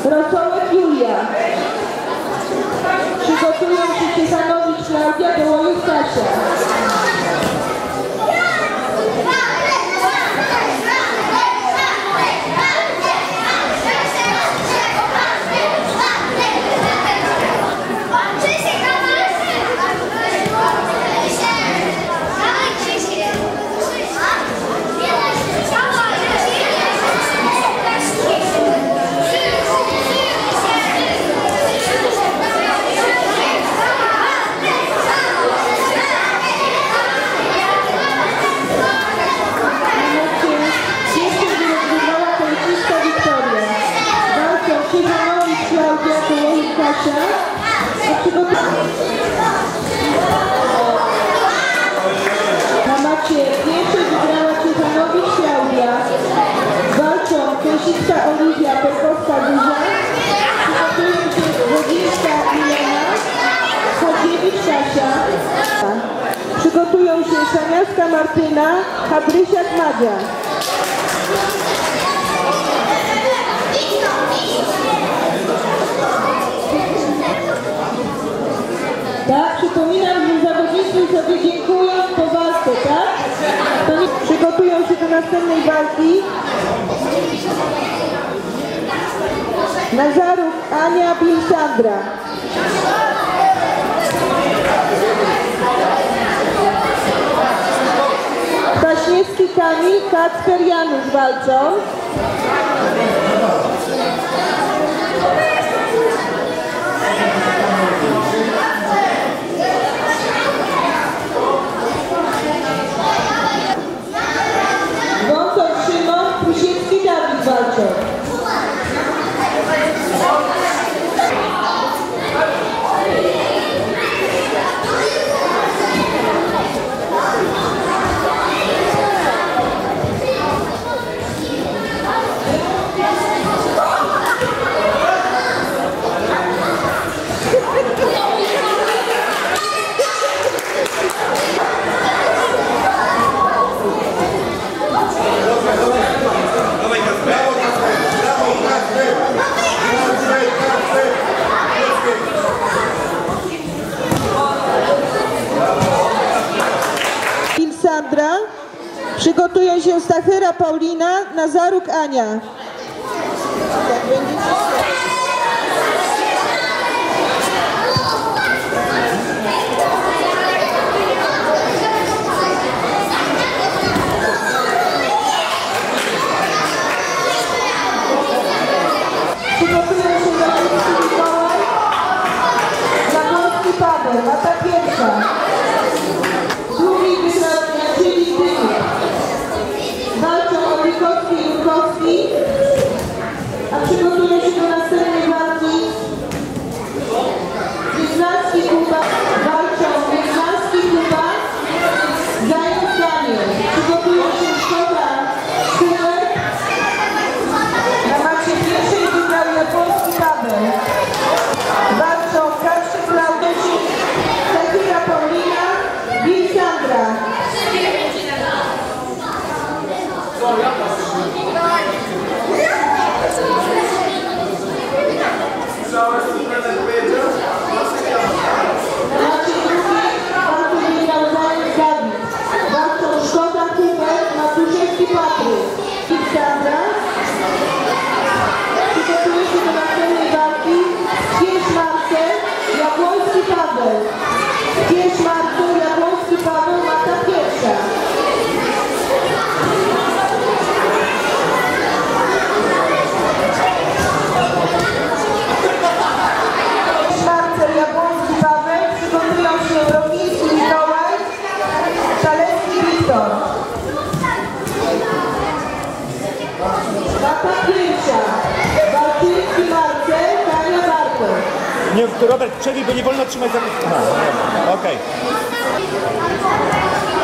Rosołek Julia. Przygotują się Ciechanowicz Klaudia, Gołojuch Kasia. Na macie pierwszy wygrała Ciechanowicz Klaudia, walczą Kęsicka Oliwia, Perkowska Zuzia, przygotują się Włodzimska Milena, Chodziewicz Kasia, przygotują się Szaniawska Martyna, Habrysiak Madzia. Tak, przypominam, że zawodnicy sobie dziękują po walce, tak? To nie... Przygotują się do następnej walki. Nazaruk Ania, Sandra. Kwaśniewski Kamil, Kacper Janusz walczą. Sandra, przygotują się Stachyra Paulina, Nazaruk Ania. Przygotują się do Mikołaj, Zamoński Paweł, lata pierwsza. Walczą Olikowski i Jurkowski, a przygotuje się do następnej walki Wiedźlarski Kuba. Walczą Wiedźlarski Kuba, Zając Daniel. Przygotują się Szkoda Kuber. Na macie pierwszej wygrał Japoński Paweł. Walczą Karszy Klaudyci, Stachyra Paulina, Sandra. Walczą Szkoda Kuber, Matuszewski Patryk i Sandra. Przygotuje się do następnej walki Kieś Marcel, Jabłoński Paweł. Kieś Marcel, Jabłoński Paweł, mata pierwsza. Marcel, Jabłoński Paweł, przygotują się Romiński Mikołaj, Zalewski Wiktor. Mata pierwsza. Walczyński Marcel, Kania Bartek. Nie, Robert, przerwij, bo nie wolno trzymać za... Aha, okej.